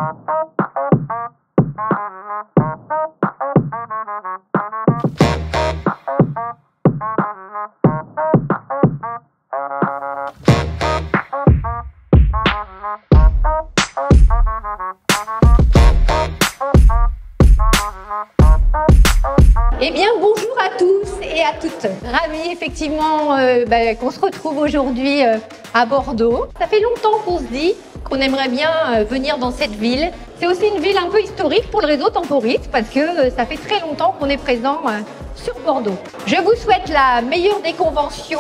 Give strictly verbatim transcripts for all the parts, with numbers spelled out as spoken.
Eh bien, bonjour à tous et à toutes. Ravi effectivement euh, bah, qu'on se retrouve aujourd'hui euh, à Bordeaux. Ça fait longtemps qu'on se dit qu'on aimerait bien euh, venir dans cette ville. C'est aussi une ville un peu historique pour le réseau Temporis parce que euh, ça fait très longtemps qu'on est présent euh, sur Bordeaux. Je vous souhaite la meilleure des conventions.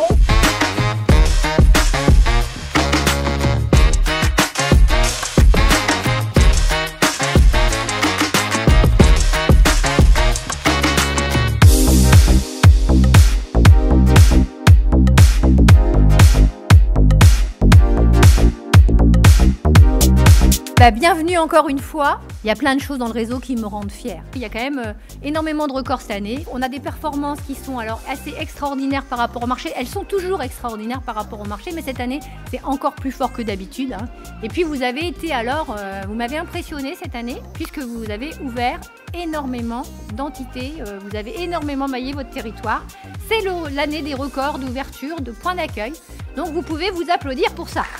Bah, bienvenue encore une fois. Il y a plein de choses dans le réseau qui me rendent fière. Il y a quand même euh, énormément de records cette année. On a des performances qui sont alors assez extraordinaires par rapport au marché. Elles sont toujours extraordinaires par rapport au marché, mais cette année, c'est encore plus fort que d'habitude. Hein. Et puis vous avez été alors, euh, vous m'avez impressionné cette année, puisque vous avez ouvert énormément d'entités, euh, vous avez énormément maillé votre territoire. C'est l'année des records d'ouverture, de points d'accueil. Donc vous pouvez vous applaudir pour ça.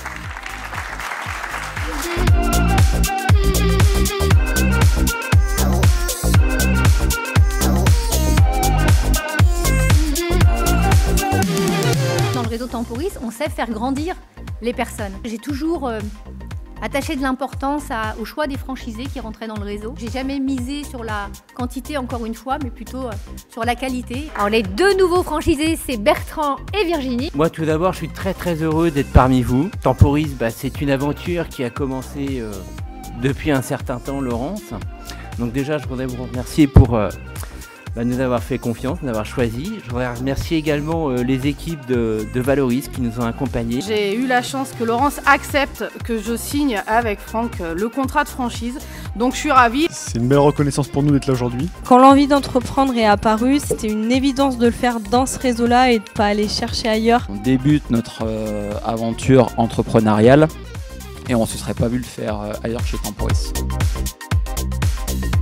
Dans le réseau Temporis, on sait faire grandir les personnes. J'ai toujours euh, attaché de l'importance au choix des franchisés qui rentraient dans le réseau. J'ai jamais misé sur la quantité encore une fois, mais plutôt euh, sur la qualité. Alors les deux nouveaux franchisés, c'est Bertrand et Virginie. Moi tout d'abord, je suis très très heureux d'être parmi vous. Temporis, bah, c'est une aventure qui a commencé euh, depuis un certain temps, Laurence. Donc déjà, je voudrais vous remercier pour euh, bah, nous avoir fait confiance, nous avoir choisi. Je voudrais remercier également euh, les équipes de, de Valoris qui nous ont accompagnés. J'ai eu la chance que Laurence accepte que je signe avec Franck le contrat de franchise. Donc je suis ravie. C'est une belle reconnaissance pour nous d'être là aujourd'hui. Quand l'envie d'entreprendre est apparue, c'était une évidence de le faire dans ce réseau-là et de ne pas aller chercher ailleurs. On débute notre euh, aventure entrepreneuriale et on ne se serait pas vu le faire euh, ailleurs que chez Temporis.